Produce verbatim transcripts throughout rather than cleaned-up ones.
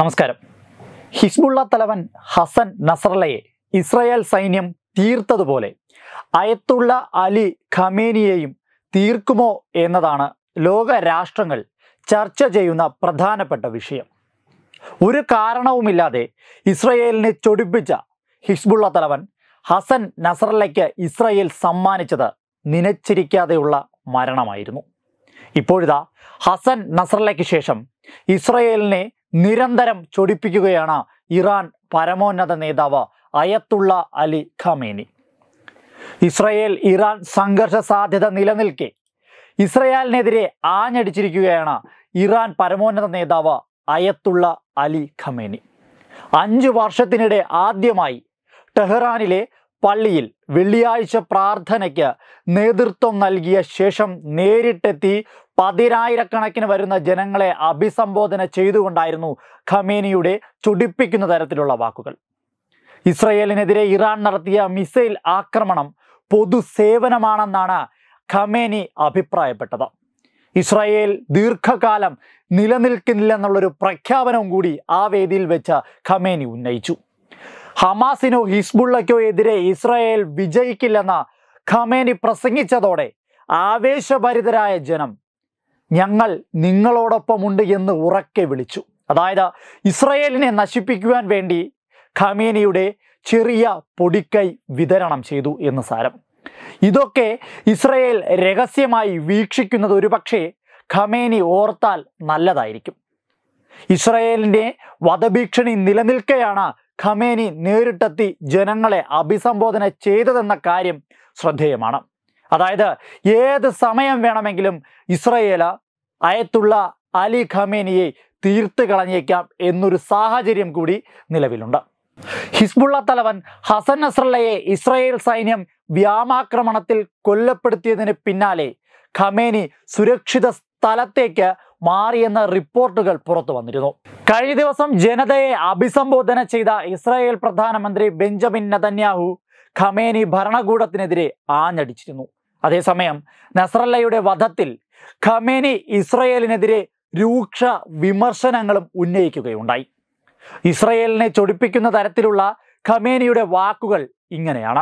നമസ്കാരം. ഹിസ്ബുള്ള തലവൻ Hassan നസ്രല്ലയെ Israel സൈന്യം തീർത്തതുപോലെ അയത്തുള്ള അലി ഖമേനിയെയും തീർക്കുമോ എന്നതാണ് ലോക രാഷ്ട്രങ്ങൾ ചർച്ച ചെയ്യുന്ന പ്രധാനപ്പെട്ട വിഷയം. ഒരു കാരണവുമില്ലാതെ ഇസ്രായേലിനെ ചൊടിപ്പിച്ച ഹിസ്ബുള്ള തലവൻ ഹസൻ നസ്രല്ലയ്ക്ക് ഇസ്രായേൽ സമ്മാനിച്ചത് നിനച്ചിരിക്കാതെയുള്ള മരണമായിരുന്നു. ഇപ്പോഴിതാ ഹസൻ നസ്രല്ലയ്ക്ക് ശേഷം ഇസ്രായേലിനെ നിരന്തരം ചൊടിപ്പിക്കുകയാണ് ഇറാൻ പരമോന്നത നേതാവ് Ayatollah Ali Khamenei. Israel Iran സംഘർഷ സാധ്യത നിലനിൽക്കെ ഇസ്രായേലിനെതിരെ ആഞ്ഞടിച്ചിരിക്കുകയാണ് ഇറാൻ പരമോന്നത നേതാവ് അയത്തുള്ള അലി ഖമേനി. അഞ്ചു വർഷത്തിനിടെ ആദ്യമായി ടെഹ്റാനിലെ പള്ളിയിൽ വെള്ളിയാഴ്ച പ്രാർത്ഥനയ്ക്ക് നേതൃത്വം നൽകിയ ശേഷം നേരിട്ടെത്തി പതിനായിരക്കണക്കിന് വരുന്ന ജനങ്ങളെ അഭിസംബോധന ചെയ്തുകൊണ്ടായിരുന്നു ഖമേനിയുടെ ചൊടിപ്പിക്കുന്ന തരത്തിലുള്ള വാക്കുകൾ. ഇസ്രായേലിനെതിരെ ഇറാൻ നടത്തിയ മിസൈൽ ആക്രമണം പൊതുസേവനമാണെന്നാണ് ഖമേനി അഭിപ്രായപ്പെട്ടത്. ഇസ്രായേൽ ദീർഘകാലം നിലനിൽക്കുന്നില്ലെന്നുള്ളൊരു പ്രഖ്യാപനവും കൂടി ആ വേദിയിൽ വെച്ച് ഖമേനി ഉന്നയിച്ചു. ഹമാസിനോ ഹിസ്ബുള്ളയ്ക്കോ എതിരെ ഇസ്രായേൽ വിജയിക്കില്ലെന്ന് ഖമേനി പ്രസംഗിച്ചതോടെ ആവേശഭരിതരായ ജനം ഞങ്ങൾ നിങ്ങളോടൊപ്പമുണ്ട് എന്ന് ഉറക്കെ വിളിച്ചു. അതായത് ഇസ്രായേലിനെ നശിപ്പിക്കുവാൻ വേണ്ടി ഖമേനിയുടെ ചെറിയ പൊടിക്കൈ വിതരണം ചെയ്തു എന്ന് സാരം. ഇതൊക്കെ ഇസ്രായേൽ രഹസ്യമായി വീക്ഷിക്കുന്നത് ഒരുപക്ഷെ ഖമേനി ഓർത്താൽ നല്ലതായിരിക്കും. ഇസ്രായേലിൻ്റെ വധഭീഷണി നിലനിൽക്കെയാണ് ഖമേനി നേരിട്ടെത്തി ജനങ്ങളെ അഭിസംബോധന ചെയ്തതെന്ന കാര്യം ശ്രദ്ധേയമാണ്. അതായത് ഏത് സമയം വേണമെങ്കിലും ഇസ്രായേൽ അയത്തുള്ള അലി ഖമേനിയെ തീർത്ത് കളഞ്ഞേക്കാം എന്നൊരു സാഹചര്യം കൂടി നിലവിലുണ്ട്. ഹിസ്ബുള്ള തലവൻ ഹസൻ നസ്രല്ലയെ ഇസ്രായേൽ സൈന്യം വ്യോമാക്രമണത്തിൽ കൊല്ലപ്പെടുത്തിയതിന് പിന്നാലെ ഖമേനി സുരക്ഷിത സ്ഥലത്തേക്ക് മാറിയെന്ന റിപ്പോർട്ടുകൾ പുറത്തു വന്നിരുന്നു. കഴിഞ്ഞ ദിവസം ജനതയെ അഭിസംബോധന ചെയ്ത ഇസ്രായേൽ പ്രധാനമന്ത്രി ബെഞ്ചമിൻ നെതന്യാഹു ഖമേനി ഭരണകൂടത്തിനെതിരെ ആഞ്ഞടിച്ചിരുന്നു. അതേസമയം നസ്രല്ലയുടെ വധത്തിൽ ഖമേനി ഇസ്രായേലിനെതിരെ രൂക്ഷ വിമർശനങ്ങളും ഉന്നയിക്കുകയുണ്ടായി. ഇസ്രായേലിനെ ചൊടിപ്പിക്കുന്ന തരത്തിലുള്ള ഖമേനിയുടെ വാക്കുകൾ ഇങ്ങനെയാണ്: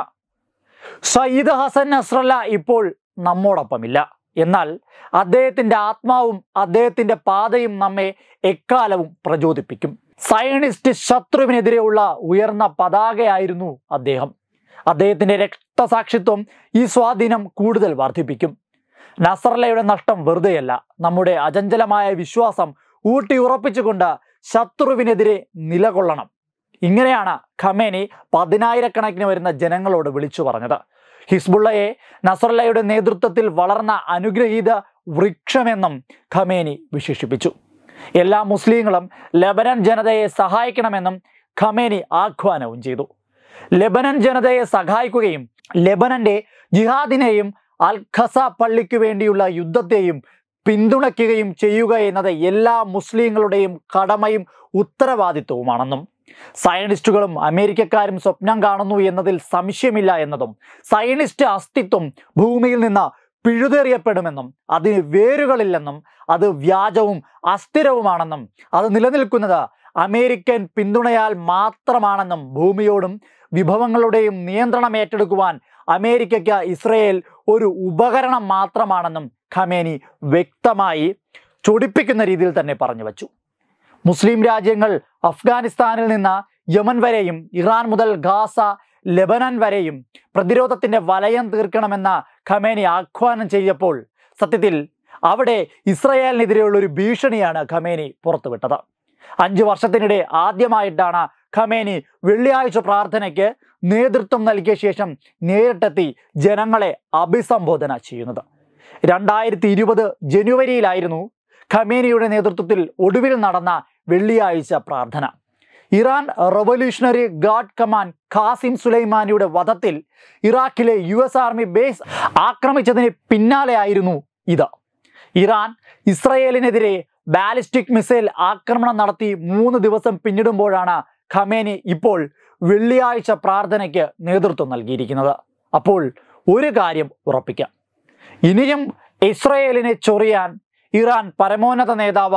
സയ്യിദ് ഹസൻ നസ്രല്ല ഇപ്പോൾ നമ്മോടൊപ്പമില്ല, എന്നാൽ അദ്ദേഹത്തിൻ്റെ ആത്മാവും അദ്ദേഹത്തിൻ്റെ പാതയും നമ്മെ എക്കാലവും പ്രചോദിപ്പിക്കും. സയണിസ്റ്റ് ശത്രുവിനെതിരെയുള്ള ഉയർന്ന പതാകയായിരുന്നു അദ്ദേഹം. അദ്ദേഹത്തിൻ്റെ രക്തസാക്ഷിത്വം ഈ സ്വാധീനം കൂടുതൽ വർദ്ധിപ്പിക്കും. നസ്രല്ലയുടെ നഷ്ടം വെറുതെയല്ല. നമ്മുടെ അചഞ്ചലമായ വിശ്വാസം ഊട്ടിയുറപ്പിച്ചുകൊണ്ട് ശത്രുവിനെതിരെ നിലകൊള്ളണം. ഇങ്ങനെയാണ് ഖമേനി പതിനായിരക്കണക്കിന് വരുന്ന ജനങ്ങളോട് വിളിച്ചു പറഞ്ഞത്. ഹിസ്ബുള്ളയെ നസ്രല്ലയുടെ നേതൃത്വത്തിൽ വളർന്ന അനുഗ്രഹീത വൃക്ഷമെന്നും ഖമേനി വിശേഷിപ്പിച്ചു. എല്ലാ മുസ്ലിങ്ങളും ലെബനൻ ജനതയെ സഹായിക്കണമെന്നും ഖമേനി ആഹ്വാനവും ചെയ്തു. ലെബനൻ ജനതയെ സഹായിക്കുകയും ലെബനന്റെ ജിഹാദിനെയും അൽ ഖസ പള്ളിക്കു വേണ്ടിയുള്ള യുദ്ധത്തെയും പിന്തുണയ്ക്കുകയും ചെയ്യുക എന്നത് എല്ലാ മുസ്ലിങ്ങളുടെയും കടമയും ഉത്തരവാദിത്വവുമാണെന്നും സയനിസ്റ്റുകളും അമേരിക്കക്കാരും സ്വപ്നം കാണുന്നു എന്നതിൽ സംശയമില്ല എന്നതും സയനിസ്റ്റ് അസ്തിത്വം ഭൂമിയിൽ നിന്ന് പിഴുതെറിയപ്പെടുമെന്നും അതിന് വേരുകളില്ലെന്നും അത് വ്യാജവും അസ്ഥിരവുമാണെന്നും അത് നിലനിൽക്കുന്നത് അമേരിക്കൻ പിന്തുണയാൽ മാത്രമാണെന്നും ഭൂമിയോടും വിഭവങ്ങളുടെയും നിയന്ത്രണം ഏറ്റെടുക്കുവാൻ അമേരിക്കയ്ക്ക് ഇസ്രായേൽ ഒരു ഉപകരണം മാത്രമാണെന്നും ഖമേനി വ്യക്തമായി ചൊടിപ്പിക്കുന്ന രീതിയിൽ തന്നെ പറഞ്ഞു വച്ചു. മുസ്ലിം രാജ്യങ്ങൾ അഫ്ഗാനിസ്ഥാനിൽ നിന്ന് യമൻ വരെയും ഇറാൻ മുതൽ ഗാസ ലെബനൻ വരെയും പ്രതിരോധത്തിൻ്റെ വലയം തീർക്കണമെന്ന ഖമേനി ആഹ്വാനം ചെയ്തപ്പോൾ സത്യത്തിൽ അവിടെ ഇസ്രായേലിനെതിരെയുള്ള ഒരു ഭീഷണിയാണ് ഖമേനി പുറത്തുവിട്ടത്. അഞ്ചു വർഷത്തിനിടെ ആദ്യമായിട്ടാണ് ഖമേനി വെള്ളിയാഴ്ച പ്രാർത്ഥനയ്ക്ക് നേതൃത്വം നൽകിയ ശേഷം നേരിട്ടെത്തി ജനങ്ങളെ അഭിസംബോധന ചെയ്യുന്നത്. രണ്ടായിരത്തി ഇരുപത് ജനുവരിയിലായിരുന്നു ഖമേനിയുടെ നേതൃത്വത്തിൽ ഒടുവിൽ നടന്ന വെള്ളിയാഴ്ച പ്രാർത്ഥന. Iran revolutionary guard command Qasem സുലൈമാനിയുടെ വധത്തിൽ ഇറാഖിലെ യു എസ് ആർമി ബേസ് ആക്രമിച്ചതിന് പിന്നാലെയായിരുന്നു ഇത്. ഇറാൻ ഇസ്രായേലിനെതിരെ ബാലിസ്റ്റിക് മിസൈൽ ആക്രമണം നടത്തി മൂന്ന് ദിവസം പിന്നിടുമ്പോഴാണ് ഖമേനി ഇപ്പോൾ വെള്ളിയാഴ്ച പ്രാർത്ഥനയ്ക്ക് നേതൃത്വം നൽകിയിരിക്കുന്നത്. അപ്പോൾ ഒരു കാര്യം ഉറപ്പിക്കാം, ഇനിയും ഇസ്രായേലിനെ ചൊറിയാൻ ഇറാൻ പരമോന്നത നേതാവ്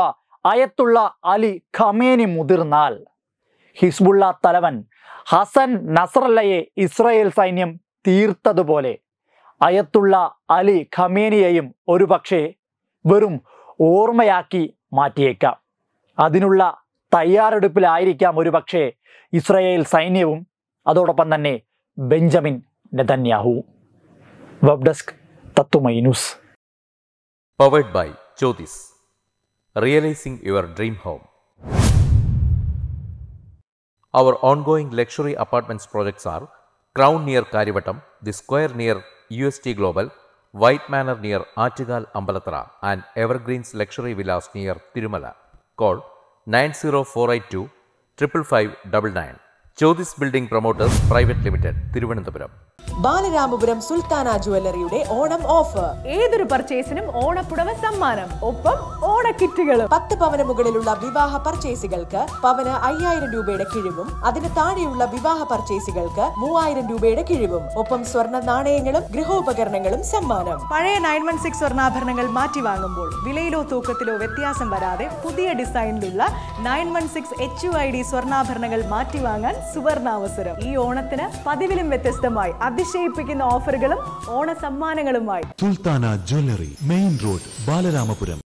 അയത്തുള്ള അലി ഖമേനി മുതിർന്നാൽ ഹിസ്ബുള്ള തലവൻ ഹസൻ നസ്രല്ലയെ ഇസ്രായേൽ സൈന്യം തീർത്തതുപോലെ അയത്തുള്ള അലി ഖമേനിയെയും ഒരുപക്ഷെ വെറും ഓർമ്മയാക്കി മാറ്റിയേക്കാം. അതിനുള്ള തയ്യാറെടുപ്പിലായിരിക്കാം ഒരുപക്ഷെ ഇസ്രായേൽ സൈന്യവും അതോടൊപ്പം തന്നെ ബെഞ്ചമിൻ നെതന്യാഹു. വെബ് ഡെസ്ക് തത്തുമൈ news. Powered by Jyotis. Realizing your dream home. Our ongoing luxury apartments projects are Crown near Karivattam, The Square near U S T Global, White Manor near Achigal Ambalathara, and Evergreens Luxury Villas near Tirumala. Call nine zero four eight two five five nine nine. Jyotis Building Promoters Private Limited, Thiruvananthapuram. Balaramapuram Sultana ജുവല്ലറിയുടെ Onam offer. ഏതൊരു പർച്ചേസിനും ഓണപ്പുടവ സമ്മാനം, ഒപ്പം ഓണക്കിറ്റുകളും. പത്ത് പവന് മുകളിലുള്ള വിവാഹ പർച്ചേസുകൾക്ക് പവന് അയ്യായിരം രൂപയുടെ കിഴിവും അതിന് താഴെയുള്ള വിവാഹ പർച്ചേസുകൾക്ക് മൂവായിരം രൂപയുടെ കിഴിവും, ഒപ്പം സ്വർണ്ണ നാണയങ്ങളും ഗൃഹോപകരണങ്ങളും സമ്മാനം. പഴയ നയൻ വൺ സിക്സ് സ്വർണ്ണാഭരണങ്ങൾ മാറ്റി വാങ്ങുമ്പോൾ വിലയിലോ തൂക്കത്തിലോ വ്യത്യാസം വരാതെ പുതിയ ഡിസൈനിലുള്ള nine one six H U I D സ്വർണ്ണാഭരണങ്ങൾ മാറ്റി വാങ്ങാൻ സുവർണാവസരം. ഈ ഓണത്തിന് പതിവിലും വ്യത്യസ്തമായി അതിശയിപ്പിക്കുന്ന ഓഫറുകളും ഓണ സമ്മാനങ്ങളുമായി Sultana jewellery, main road, Balaramapuram.